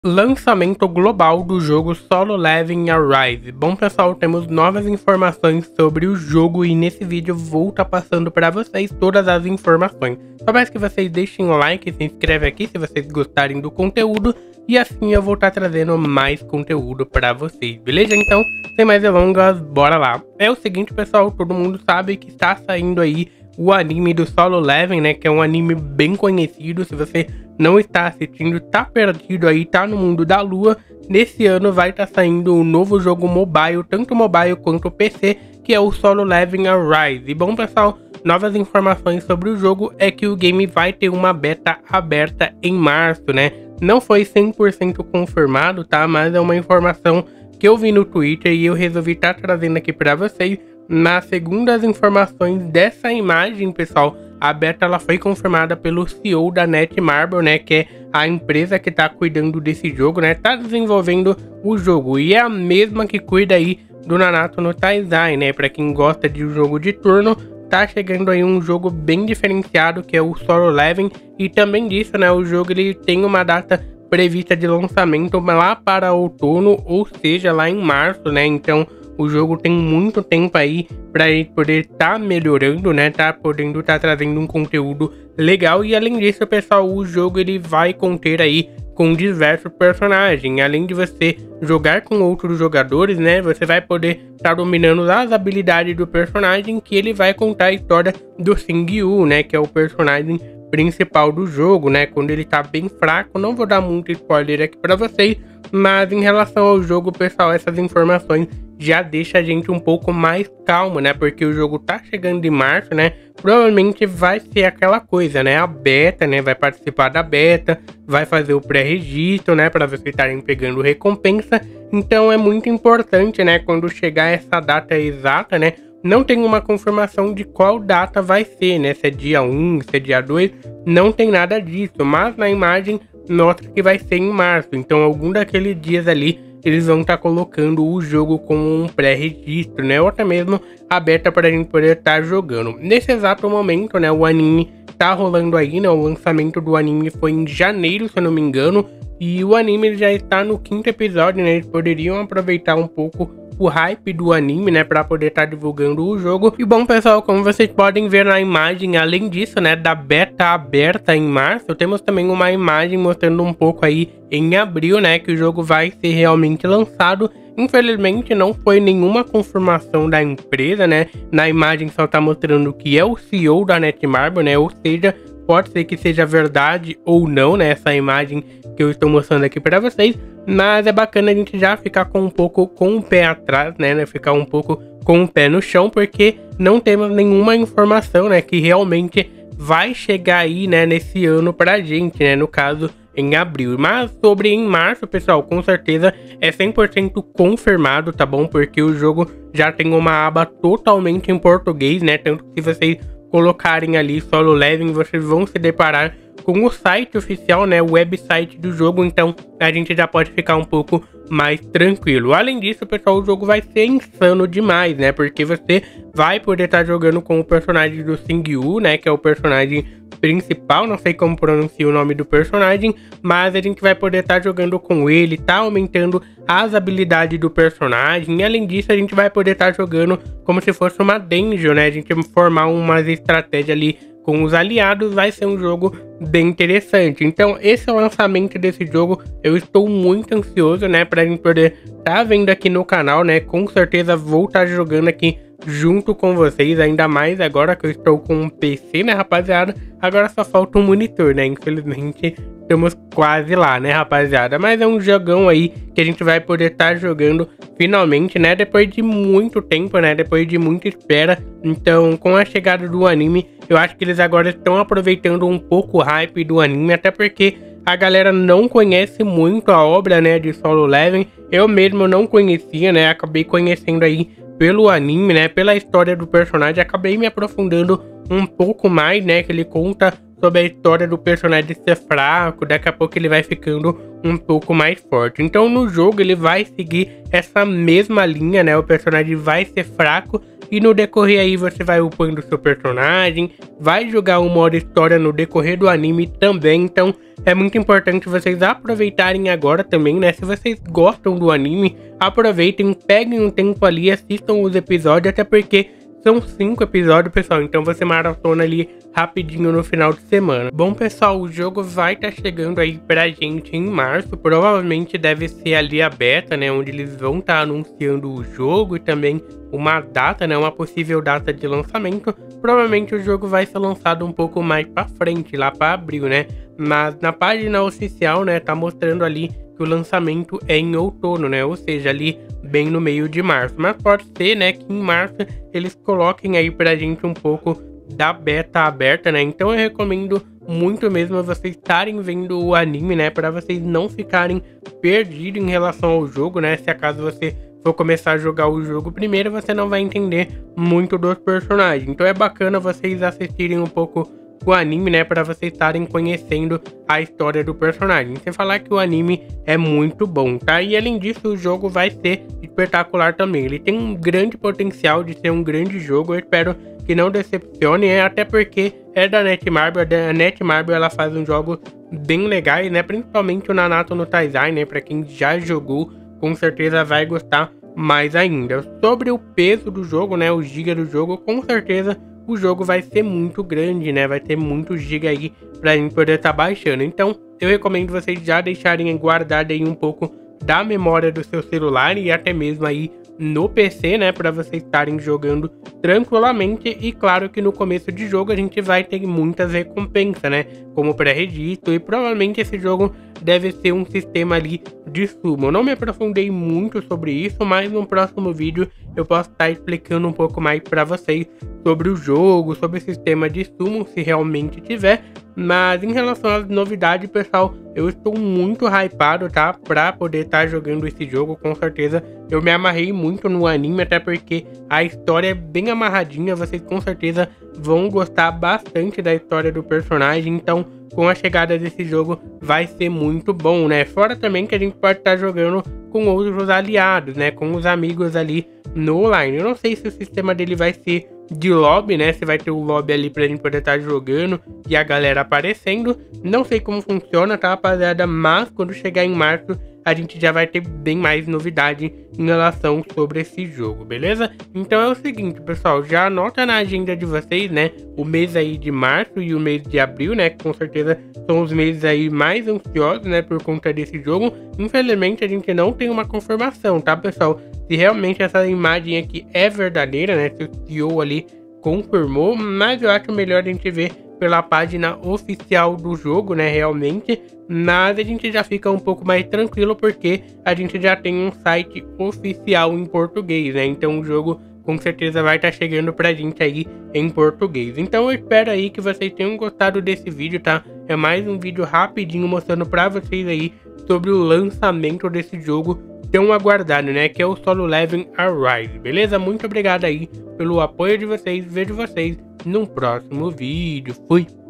Lançamento global do jogo Solo Leveling Arise. Bom pessoal, temos novas informações sobre o jogo e nesse vídeo vou estar passando para vocês todas as informações. Só peço que vocês deixem o like e se inscrevem aqui se vocês gostarem do conteúdo e assim eu vou estar trazendo mais conteúdo para vocês, beleza? Então, sem mais delongas, bora lá. É o seguinte pessoal, todo mundo sabe que está saindo aí o anime do Solo Leveling, né, que é um anime bem conhecido. Se você não está assistindo, tá perdido aí, tá no mundo da lua. Nesse ano vai estar saindo um novo jogo mobile, tanto mobile quanto PC, que é o Solo Leveling Arise. E bom pessoal, novas informações sobre o jogo é que o game vai ter uma beta aberta em março, né? Não foi 100% confirmado, tá? Mas é uma informação que eu vi no Twitter e eu resolvi estar trazendo aqui para vocês. Mas segundo as informações dessa imagem, pessoal, a beta ela foi confirmada pelo CEO da Netmarble, né, que é a empresa que tá cuidando desse jogo, né, tá desenvolvendo o jogo e é a mesma que cuida aí do Nanatsu no Taizai, né, para quem gosta de um jogo de turno. Tá chegando aí um jogo bem diferenciado que é o Solo Leveling e também disso, né, o jogo ele tem uma data prevista de lançamento lá para outono, ou seja, lá em março, né, então o jogo tem muito tempo aí para ele poder estar melhorando, né? Tá podendo estar trazendo um conteúdo legal. E além disso, pessoal, o jogo ele vai conter aí com diversos personagens. Além de você jogar com outros jogadores, né? Você vai poder estar dominando as habilidades do personagem, que ele vai contar a história do Xingyu, né? Que é o personagem principal do jogo, né? Quando ele tá bem fraco. Não vou dar muito spoiler aqui para vocês, mas em relação ao jogo, pessoal, essas informações já deixa a gente um pouco mais calmo, né? Porque o jogo tá chegando em março, né? Provavelmente vai ser aquela coisa, né? A beta, né? Vai participar da beta, vai fazer o pré-registro, né? Para vocês estarem pegando recompensa. Então é muito importante, né? Quando chegar essa data exata, né? Não tem uma confirmação de qual data vai ser, né? Se é dia 1, se é dia 2, não tem nada disso. Mas na imagem mostra que vai ser em março. Então algum daqueles dias ali eles vão estar colocando o jogo como um pré-registro, né? Ou até mesmo aberta para a gente poder estar jogando. Nesse exato momento, né? O anime tá rolando aí, né? O lançamento do anime foi em janeiro, se eu não me engano. E o anime já está no 5º episódio, né? Eles poderiam aproveitar um pouco o hype do anime, né, para poder estar divulgando o jogo. E bom pessoal, como vocês podem ver na imagem, além disso, né, da beta aberta em março, temos também uma imagem mostrando um pouco aí em abril, né, que o jogo vai ser realmente lançado. Infelizmente não foi nenhuma confirmação da empresa, né, na imagem só tá mostrando que é o CEO da Netmarble, né, ou seja, pode ser que seja verdade ou não, né, essa imagem que eu estou mostrando aqui para vocês, mas é bacana a gente já ficar com um pouco com o pé atrás, né, ficar um pouco com o pé no chão, porque não temos nenhuma informação, né, que realmente vai chegar aí, né, nesse ano pra gente, né, no caso em abril. Mas sobre em março, pessoal, com certeza é 100% confirmado, tá bom? Porque o jogo já tem uma aba totalmente em português, né, tanto que se vocês colocarem ali Solo Leveling, vocês vão se deparar com o site oficial, né, o website do jogo, então a gente já pode ficar um pouco mais tranquilo. Além disso, pessoal, o jogo vai ser insano demais, né, porque você vai poder estar jogando com o personagem do Xingyu, né, que é o personagem principal, não sei como pronuncia o nome do personagem, mas a gente vai poder estar jogando com ele, tá aumentando as habilidades do personagem, e além disso a gente vai poder estar jogando como se fosse uma dungeon, né, a gente formar umas estratégias ali com os aliados. Vai ser um jogo bem interessante. Então esse é o lançamento desse jogo, eu estou muito ansioso, né, pra gente poder estar vendo aqui no canal, né, com certeza vou estar jogando aqui junto com vocês, ainda mais agora que eu estou com um PC, né, rapaziada, agora só falta um monitor, né, infelizmente estamos quase lá, né, rapaziada, mas é um jogão aí que a gente vai poder estar jogando finalmente, né, depois de muito tempo, né, depois de muita espera. Então com a chegada do anime, eu acho que eles agora estão aproveitando um pouco o hype do anime, até porque a galera não conhece muito a obra, né, de Solo Leveling. Eu mesmo não conhecia, né, acabei conhecendo aí pelo anime, né, pela história do personagem, acabei me aprofundando um pouco mais, né, que ele conta sobre a história do personagem ser fraco, daqui a pouco ele vai ficando um pouco mais forte. Então no jogo ele vai seguir essa mesma linha, né, o personagem vai ser fraco e no decorrer aí você vai upando seu personagem, vai jogar o modo história no decorrer do anime também, então é muito importante vocês aproveitarem agora também, né? Se vocês gostam do anime, aproveitem, peguem um tempo ali, assistam os episódios, até porque são 5 episódios, pessoal, então você maratona ali rapidinho no final de semana. Bom, pessoal, o jogo vai estar chegando aí pra gente em março, provavelmente deve ser ali a beta, né, onde eles vão estar anunciando o jogo e também uma data, né, uma possível data de lançamento. Provavelmente o jogo vai ser lançado um pouco mais pra frente, lá pra abril, né, mas na página oficial, né, tá mostrando ali que o lançamento é em outono, né, ou seja, ali bem no meio de março, mas pode ser, né, que em março eles coloquem aí pra gente um pouco da beta aberta, né, então eu recomendo muito mesmo vocês estarem vendo o anime, né, para vocês não ficarem perdidos em relação ao jogo, né, se acaso você for começar a jogar o jogo primeiro, você não vai entender muito dos personagens, então é bacana vocês assistirem um pouco o anime, né, para vocês estarem conhecendo a história do personagem. Sem falar que o anime é muito bom, tá? E além disso, o jogo vai ser espetacular também. Ele tem um grande potencial de ser um grande jogo. Eu espero que não decepcione, até porque é da Netmarble. A Netmarble, ela faz uns jogos bem legais, né? Principalmente o Nanatsu no Taizai, né? Para quem já jogou, com certeza vai gostar mais ainda. Sobre o peso do jogo, né? O giga do jogo, com certeza o jogo vai ser muito grande, né? Vai ter muito giga aí pra gente poder estar baixando. Então, eu recomendo vocês já deixarem guardado aí um pouco da memória do seu celular e até mesmo aí no PC, né? Pra vocês estarem jogando tranquilamente. E claro que no começo de jogo a gente vai ter muitas recompensas, né? Como pré-registro, e provavelmente esse jogo deve ser um sistema ali de sumo. Eu não me aprofundei muito sobre isso, mas no próximo vídeo eu posso estar explicando um pouco mais para vocês sobre o jogo, sobre o sistema de sumo, se realmente tiver. Mas em relação às novidades, pessoal, eu estou muito hypado, tá? Pra poder estar jogando esse jogo, com certeza. Eu me amarrei muito no anime, até porque a história é bem amarradinha. Vocês com certeza vão gostar bastante da história do personagem. Então, com a chegada desse jogo, vai ser muito bom, né? Fora também que a gente pode estar jogando com outros aliados, né? Com os amigos ali no online. Eu não sei se o sistema dele vai ser de lobby, né? Se vai ter o lobby ali pra gente poder estar jogando e a galera aparecendo. Não sei como funciona, tá, rapaziada? Mas quando chegar em março, a gente já vai ter bem mais novidade em relação sobre esse jogo, beleza? Então é o seguinte, pessoal, já anota na agenda de vocês, né, o mês aí de março e o mês de abril, né, que com certeza são os meses aí mais ansiosos, né, por conta desse jogo. Infelizmente a gente não tem uma confirmação, tá, pessoal? Se realmente essa imagem aqui é verdadeira, né, se o CEO ali confirmou, mas eu acho melhor a gente ver pela página oficial do jogo, né, realmente, mas a gente já fica um pouco mais tranquilo porque a gente já tem um site oficial em português, né, então o jogo com certeza vai estar chegando pra gente aí em português. Então eu espero aí que vocês tenham gostado desse vídeo, tá? É mais um vídeo rapidinho mostrando pra vocês aí sobre o lançamento desse jogo tão aguardado, né, que é o Solo Leveling Arise, beleza? Muito obrigado aí pelo apoio de vocês, vejo vocês num próximo vídeo, fui!